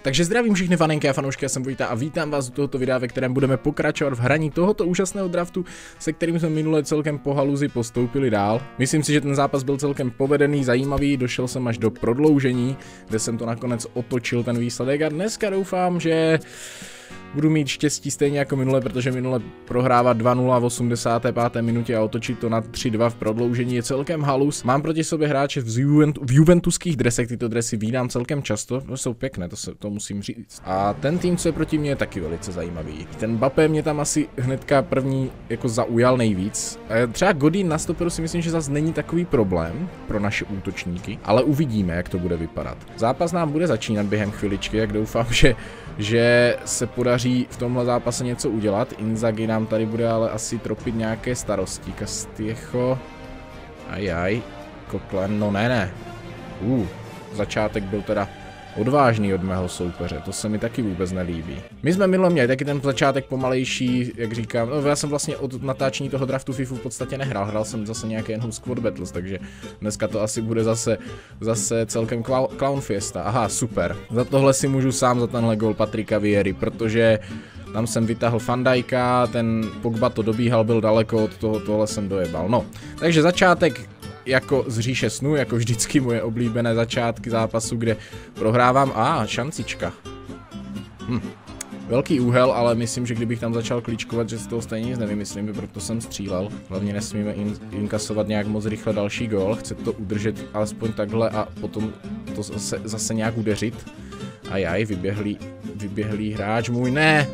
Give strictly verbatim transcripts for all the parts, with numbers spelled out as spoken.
Takže zdravím všechny faninky a fanoušky, já jsem Vojta a vítám vás u tohoto videa, ve kterém budeme pokračovat v hraní tohoto úžasného draftu, se kterým jsme minule celkem po haluzi postoupili dál. Myslím si, že ten zápas byl celkem povedený, zajímavý, došel jsem až do prodloužení, kde jsem to nakonec otočil ten výsledek a dneska doufám, že budu mít štěstí stejně jako minule, protože minule prohrávat dva nula v osmdesáté páté minutě a otočit to na tři dva v prodloužení je celkem halus. Mám proti sobě hráče v, Juvent v juventuských dresech, tyto dresy vídám celkem často, no, jsou pěkné, to, se, to musím říct. A ten tým, co je proti mně, je taky velice zajímavý. Ten Mbappé mě tam asi hnedka první jako zaujal nejvíc. E, třeba Godin na stoperu si myslím, že zase není takový problém pro naše útočníky, ale uvidíme, jak to bude vypadat. Zápas nám bude začínat během chviličky, jak doufám, že, že se podaří v tomhle zápase něco udělat. Inzaghi nám tady bude ale asi tropit nějaké starosti. Castillejo. Ajaj. Coquelin, no ne, ne. Uh, začátek byl teda odvážný od mého soupeře, to se mi taky vůbec nelíbí. My jsme minule měli taky ten začátek pomalejší, jak říkám, no já jsem vlastně od natáčení toho draftu FIFA v podstatě nehrál, hrál jsem zase nějaké jenom Squad Battles, takže dneska to asi bude zase, zase celkem clown fiesta. Aha, super. Za tohle si můžu sám za tenhle gol Patricka Viery, protože tam jsem vytáhl Van Dijka, ten Pogba to dobíhal, byl daleko od toho, tohle jsem dojebal. No, takže začátek jako z říše snů, jako vždycky moje oblíbené začátky zápasu, kde prohrávám. A ah, šancička. Hm. Velký úhel, ale myslím, že kdybych tam začal klíčkovat, že z toho stejně nic nevymyslím, proto jsem střílel. Hlavně nesmíme in inkasovat nějak moc rychle další gól, chce to udržet alespoň takhle a potom to zase, zase nějak udeřit. Ajaj, vyběhlý, vyběhlý hráč můj, ne!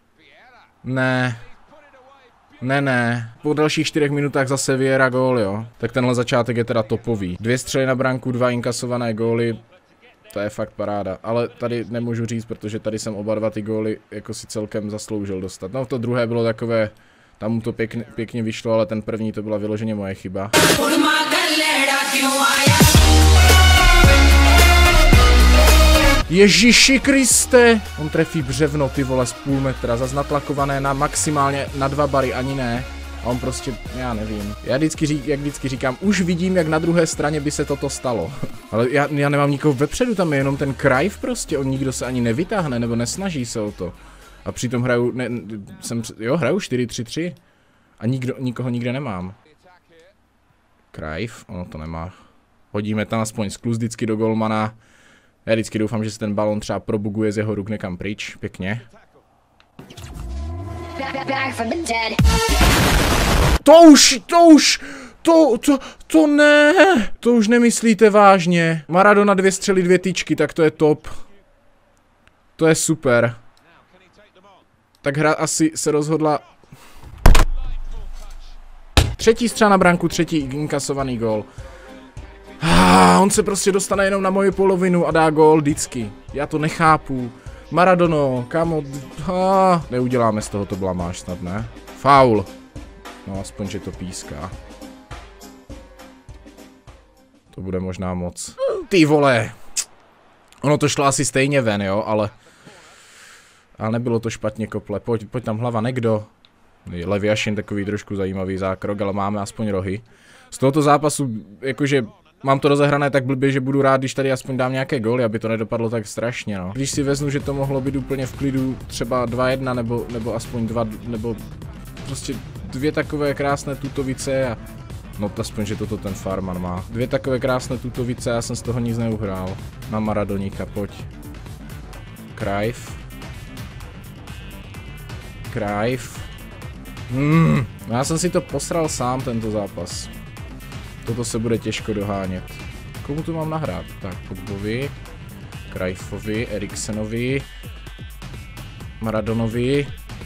Ne. Ne, ne. Po dalších čtyřech minutách zase Vieira gól, jo. Tak tenhle začátek je teda topový. Dvě střely na branku, dva inkasované góly. To je fakt paráda. Ale tady nemůžu říct, protože tady jsem oba dva ty góly jako si celkem zasloužil dostat. No to druhé bylo takové, tam mu to pěkně, pěkně vyšlo, ale ten první to byla vyloženě moje chyba. Ježiši Kriste! On trefí břevno, ty vole, z půl metra, zas natlakované na maximálně na dva bary, ani ne. A on prostě, já nevím. Já vždycky, řík, jak vždycky říkám, už vidím, jak na druhé straně by se toto stalo. Ale já, já nemám nikoho vepředu, tam je jenom ten Cruyff prostě, on nikdo se ani nevytáhne, nebo nesnaží se o to. A přitom hraju, ne, jsem, jo, hraju čtyři tři tři. A nikdo, nikoho nikde nemám. Cruyff, ono to nemá. Hodíme tam aspoň skluz vždycky do golmana. Já vždycky doufám, že se ten balon třeba probuguje z jeho ruk někam pryč, pěkně. To už, to už, to, to, to ne, to už nemyslíte vážně. Maradona dvě střely, dvě tyčky, tak to je top. To je super. Tak hra asi se rozhodla. Třetí střela na branku, třetí inkasovaný gól. Ah, on se prostě dostane jenom na moji polovinu a dá gól vždycky. Já to nechápu. Maradono, kamo, ah, neuděláme z toho to blamáž snad, ne? Faul. No aspoň, že to píská. To bude možná moc. Ty vole. Ono to šlo asi stejně ven, jo, ale... Ale nebylo to špatně, kople. Pojď, pojď tam hlava, nekdo. Leviašin, takový trošku zajímavý zákrok, ale máme aspoň rohy. Z tohoto zápasu, jakože... Mám to rozehrané tak blbě, že budu rád, když tady aspoň dám nějaké góly, aby to nedopadlo tak strašně, no. Když si vezmu, že to mohlo být úplně v klidu třeba dva jedna, nebo, nebo aspoň dva, nebo prostě dvě takové krásné tutovice a... No aspoň, že toto ten Farman má. Dvě takové krásné tutovice a já jsem z toho nic neuhrál. Na Maradoníka, pojď. Cruyff. Cruyff. Hmm, já jsem si to posral sám, tento zápas. Toto se bude těžko dohánět. Komu to mám nahrát? Tak, Pogbovi, Cruyffovi, Eriksenovi, Maradonovi.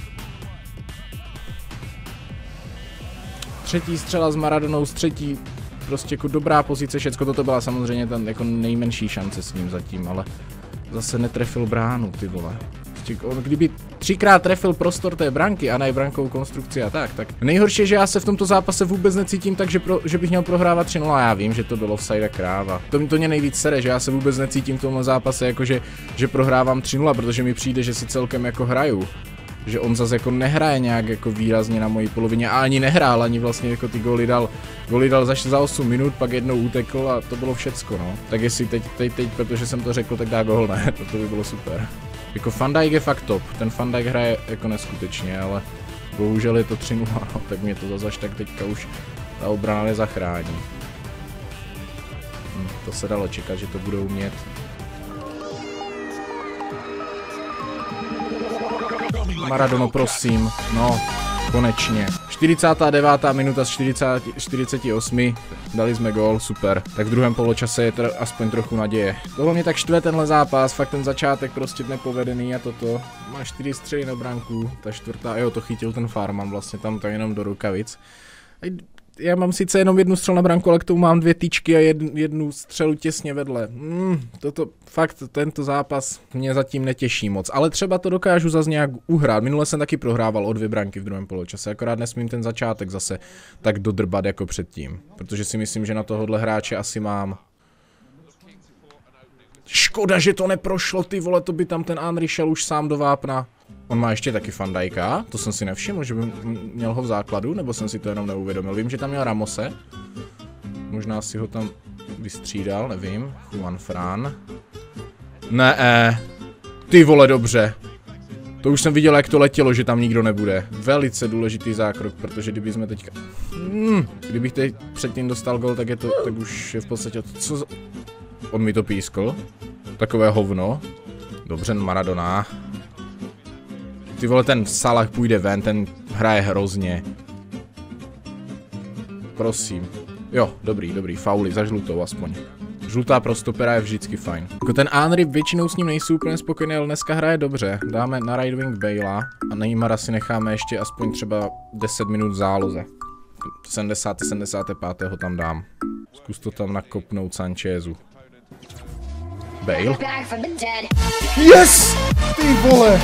Třetí střela s Maradonou, z třetí prostě jako dobrá pozice, všecko. Toto byla samozřejmě ten jako nejmenší šance s ním zatím, ale zase netrefil bránu, ty vole. On kdyby třikrát trefil prostor té branky a ne brankovou konstrukci a tak, tak nejhorší je, že já se v tomto zápase vůbec necítím tak, že, pro, že bych měl prohrávat tři nula. Já vím, že to bylo offside a kráva. To, to mě nejvíc sere, že já se vůbec necítím v tomhle zápase jako, že, že prohrávám tři nula, protože mi přijde, že si celkem jako hraju. že on zase jako nehraje nějak jako výrazně na mojí polovině a ani nehrál, ani vlastně jako ty góly dal, góly dal za, za osm minut, pak jednou utekl a to bylo všecko, no. Tak jestli teď, teď, teď, protože jsem to řekl, tak dá gól, ne, to, to by bylo super. Jako Van Dijk je fakt top, ten Van Dijk hraje jako neskutečně, ale bohužel je to tři nula, no, tak mě to zase až tak teďka už ta obrana nezachrání. Hm, to se dalo čekat, že to budou umět. Maradono, prosím, no, konečně. čtyřicátá devátá minuta z čtyřiceti osmi, dali jsme gól, super. Tak v druhém poločase je to aspoň trochu naděje. Tohle mě tak štve tenhle zápas, fakt ten začátek prostě nepovedený a toto. Má čtyři střely na branku, ta čtvrtá, jo, to chytil ten Farman vlastně tam to jenom do rukavic. Já mám sice jenom jednu střelu na branku, ale k tomu mám dvě tyčky a jednu, jednu střelu těsně vedle. Mm, toto, fakt, tento zápas mě zatím netěší moc, ale třeba to dokážu zase nějak uhrát. Minule jsem taky prohrával o dvě branky v druhém poločase, akorát nesmím ten začátek zase tak dodrbat jako předtím, protože si myslím, že na tohohle hráče asi mám. Škoda, že to neprošlo, ty vole, to by tam ten Henry šel už sám do vápna. On má ještě taky Van Dijka, to jsem si nevšiml, že by měl ho v základu, nebo jsem si to jenom neuvědomil. Vím, že tam měl Ramose, možná si ho tam vystřídal, nevím. Juan Fran. Ne, ty vole, dobře. To už jsem viděl, jak to letělo, že tam nikdo nebude. Velice důležitý zákrok, protože kdyby jsme teďka... Hmm, kdybych teď předtím dostal gol, tak je to, tak už je v podstatě... Co za... On mi to pískl. Takové hovno. Dobře, Maradona. Ty vole, ten Salah půjde ven, ten hraje hrozně. Prosím. Jo, dobrý, dobrý, fauly, za žlutou aspoň. Žlutá pro stopera je vždycky fajn. Jako ten Henry, většinou s ním nejsou úplně spokojený, ale dneska hraje dobře. Dáme na right wing Bale'a a Neymara si necháme ještě aspoň třeba deset minut v záloze. sedmdesát sedmdesát pět ho tam dám. Zkus to tam nakopnout Sanchezu. Bale. Yes! Ty vole!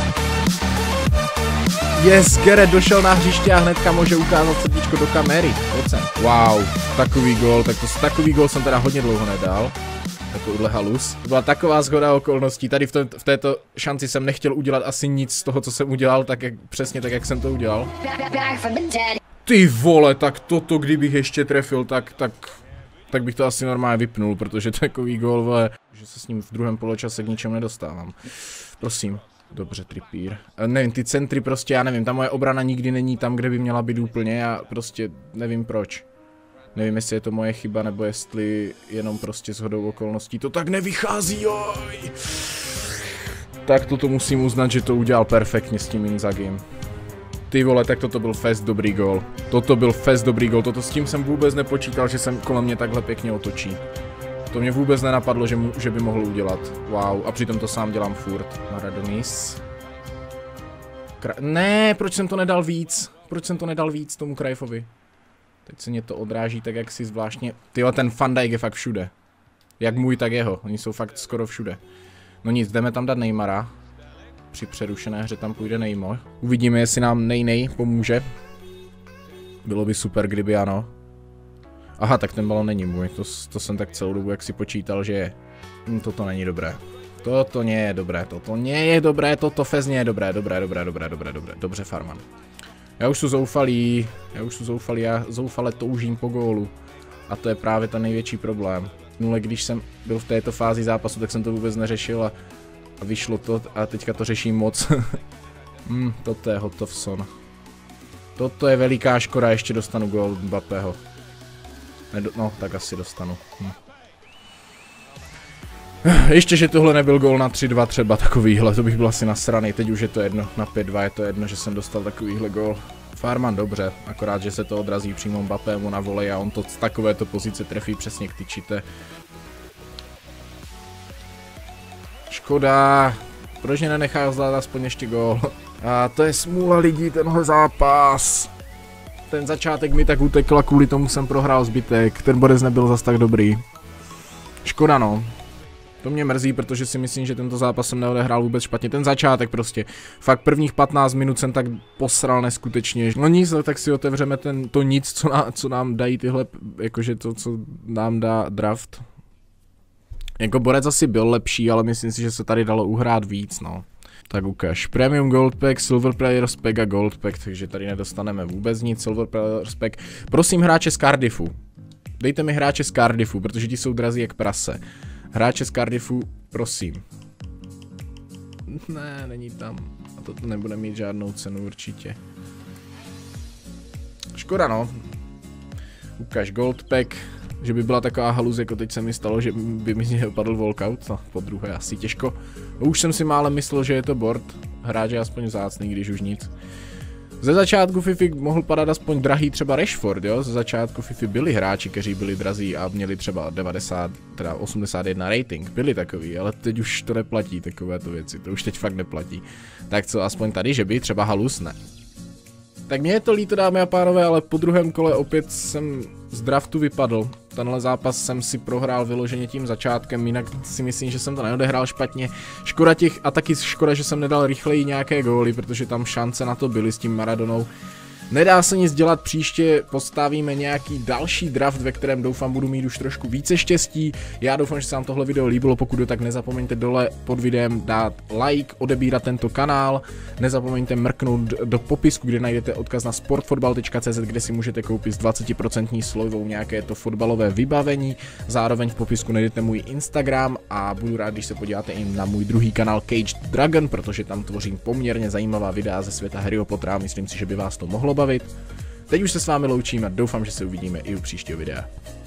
Yes, Gerrard došel na hřiště a hnedka může ukázat srdíčko do kamery. Wow, takový gól, tak to, takový gól jsem teda hodně dlouho nedal. Takovýhle halus. To byla taková shoda okolností. Tady v, to, v této šanci jsem nechtěl udělat asi nic z toho, co jsem udělal, tak jak, přesně tak, jak jsem to udělal. Ty vole, tak toto, kdybych ještě trefil, tak, tak, tak bych to asi normálně vypnul, protože takový gól, vole, že se s ním v druhém poločase k ničemu nedostávám. Prosím. Dobře, Trippier. Nevím, ty centry prostě, já nevím, ta moje obrana nikdy není tam, kde by měla být úplně, já prostě nevím proč. Nevím, jestli je to moje chyba, nebo jestli jenom prostě shodou okolností to tak nevychází, joj. Tak toto musím uznat, že to udělal perfektně s tím Inzagim. Ty vole, tak toto byl fest dobrý gól. Toto byl fest dobrý gól, toto s tím jsem vůbec nepočítal, že jsem kolem mě takhle pěkně otočí. To mě vůbec nenapadlo, že, mu, že by mohl udělat. Wow, a přitom to sám dělám furt. Maradonis. Kra ne, proč jsem to nedal víc? Proč jsem to nedal víc tomu Cruyffovi? Teď se mě to odráží tak, jak si zvláštně... Tyhle, ten Van Dijk je fakt všude. Jak můj, tak jeho. Oni jsou fakt skoro všude. No nic, jdeme tam dát Neymara. Při přerušené hře tam půjde Neymar. Uvidíme, jestli nám Nej-Nej pomůže. Bylo by super, kdyby ano. Aha, tak ten balon není můj, to, to jsem tak celou dobu jak si počítal, že je. Hm, toto není dobré. Toto nie je dobré, toto nie je dobré, toto fezně je dobré, dobré, dobré, dobré, dobré, dobré, dobře Farman. Já už jsem zoufalý, já už jsem zoufalý, já zoufale toužím po gólu. A to je právě ten největší problém. Nule, když jsem byl v této fázi zápasu, tak jsem to vůbec neřešil a, a vyšlo to a teďka to řeším moc. Hm, toto je Hotovson. Toto je veliká škoda, ještě dostanu gól Mbappého. Nedo no, tak asi dostanu. Hm. Ještě, že tohle nebyl gól na tři dva třeba takovýhle, to bych byl asi nasranej, teď už je to jedno, na pět dva je to jedno, že jsem dostal takovýhle gól. Farman dobře, akorát, že se to odrazí přímo Mbappému na volej a on to z takovéto pozice trefí přesně k tyčite. Škoda, proč mě nenechá zdát aspoň ještě gól. A to je smůla lidí, tenhle zápas. Ten začátek mi tak utekl a kvůli tomu jsem prohrál zbytek, ten bodec nebyl zas tak dobrý. Škoda no. To mě mrzí, protože si myslím, že tento zápas jsem neodehrál vůbec špatně. Ten začátek prostě. Fakt prvních patnáct minut jsem tak posral neskutečně. No nic, tak si otevřeme ten, to nic, co, ná, co nám dají tyhle, jakože to, co nám dá draft. Jako borec asi byl lepší, ale myslím si, že se tady dalo uhrát víc, no. Tak ukáž. Premium Gold Pack, Silver Players Pack a Gold Pack, takže tady nedostaneme vůbec nic. Silver Players Pack. Prosím hráče z Cardiffu. Dejte mi hráče z Cardiffu, protože ti jsou drazí jak prase. Hráče z Cardiffu, prosím. Ne, není tam. A to nebude mít žádnou cenu určitě. Škoda no. Ukáž Gold Pack. Že by byla taková haluz, jako teď se mi stalo, že by mi z něj opadl walkout. No, po druhé asi těžko. Už jsem si málem myslel, že je to board. Hráč je aspoň vzácný, když už nic. Ze začátku Fifi mohl padat aspoň drahý třeba Rashford, jo? Ze začátku Fifi byli hráči, kteří byli drazí a měli třeba devadesát, teda osmdesát jedna rating. Byli takový, ale teď už to neplatí, takovéto věci. To už teď fakt neplatí. Tak co, aspoň tady, že by třeba halus, ne. Tak mě je to líto, dámy a pánové, ale po druhém kole opět jsem z draftu vypadl. Tenhle zápas jsem si prohrál vyloženě tím začátkem, jinak si myslím, že jsem to neodehrál špatně. Škoda těch a taky škoda, že jsem nedal rychleji nějaké góly, protože tam šance na to byly s tím Maradonou. Nedá se nic dělat, příště postavíme nějaký další draft, ve kterém doufám budu mít už trošku více štěstí. Já doufám, že se vám tohle video líbilo, pokud jo, tak nezapomeňte dole pod videem dát like, odebírat tento kanál. Nezapomeňte mrknout do popisku, kde najdete odkaz na sportfotbal tečka cé zet, kde si můžete koupit s dvacet procent slevou nějaké to fotbalové vybavení. Zároveň v popisku najdete můj Instagram a budu rád, když se podíváte i na můj druhý kanál Caged Dragon, protože tam tvořím poměrně zajímavá videa ze světa Harryho Pottera a myslím si, že by vás to mohlo bavit. Teď už se s vámi loučím a doufám, že se uvidíme i u příštího videa.